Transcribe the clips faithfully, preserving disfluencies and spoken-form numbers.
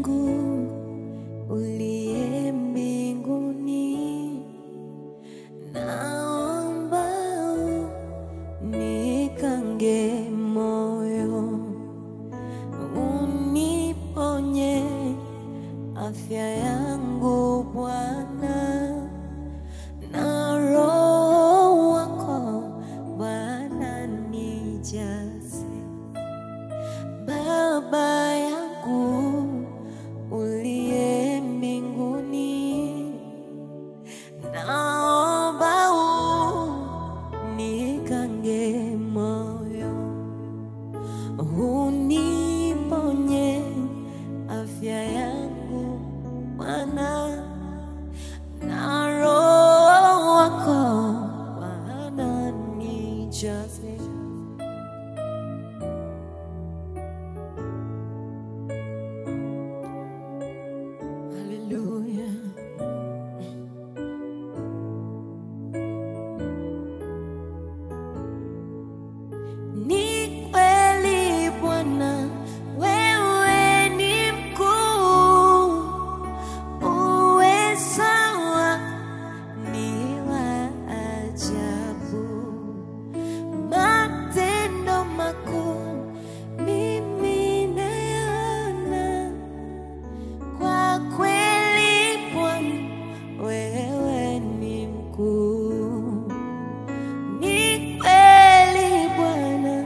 wangu uliye mbinguni, naomba unikange moyo, uniponye afya yangu Bwana, na Roho wako Bwana nijaze. Baba yangu uliye mbinguni, naomba unikange moyo, uniponye afya yangu Bwana, na Roho wako Bwana nijaze. Hallelujah. Ni kweli Bwana, wewe ni mkuu, uweza wako ni wa ajabu, matendo makuu mimi nayaona. Kwa kweli Bwana, wewe ni mkuu. Ni kweli Bwana,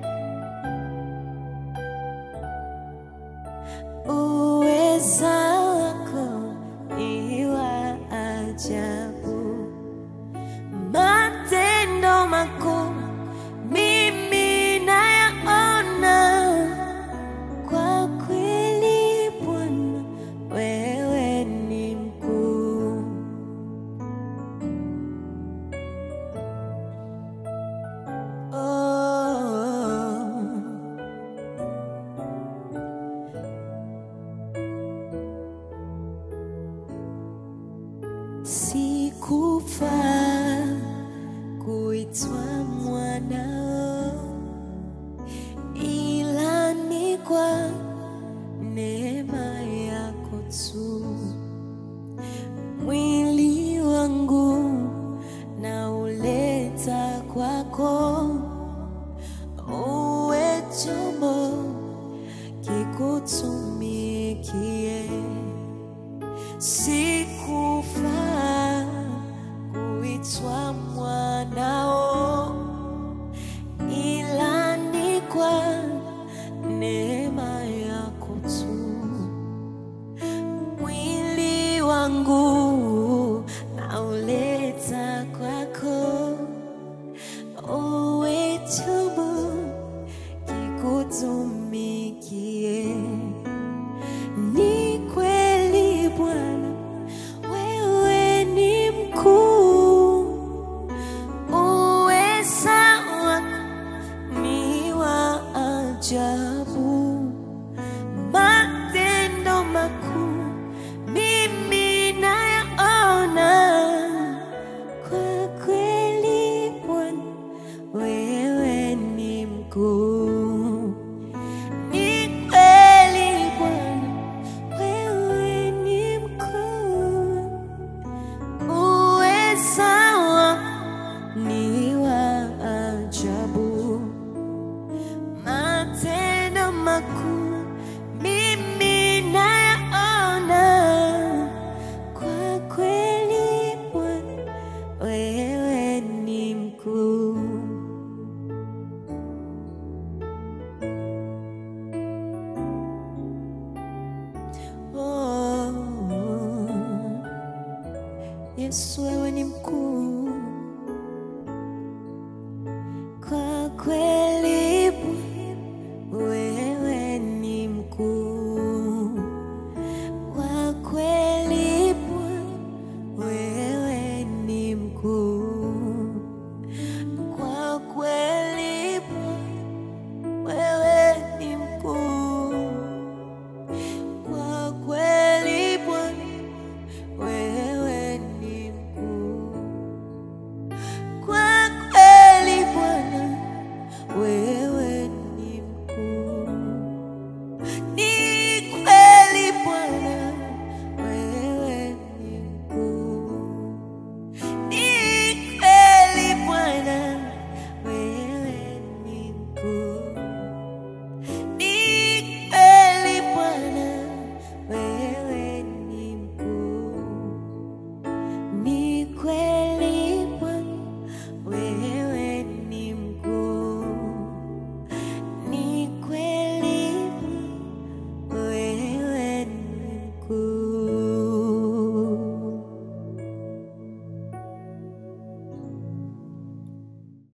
uweza wako ni wa ajabu, matendo makuu mimi nayaona. Kwa kweli Bwana, wewe ni mkuu. Oh, sikufaa kuitwa mwanao, ila ni kwa neema yako tu. Mwili wangu na uleta kwako, uwe chombo kikutumikie. Sikufaa kuitwa mwanao, ila ni kwa neema yako tu. Mwili wangu na uleta kwako, uwe chombo kikutumikie. Ni kweli Bwana, wewe ni mkuu, uweza wako ni wa ajabu, matendo makuu mimi nayaona. Kwa kweli Bwana, wewe ni mkuu. Ni kweli Bwana, wewe ni mkuu, uweza wako ni wa ajabu, matendo makuu mimi nayaona. Kwa kweli Bwana, wewe ni mkuu. Oh, Yesu, wewe ni mkuu.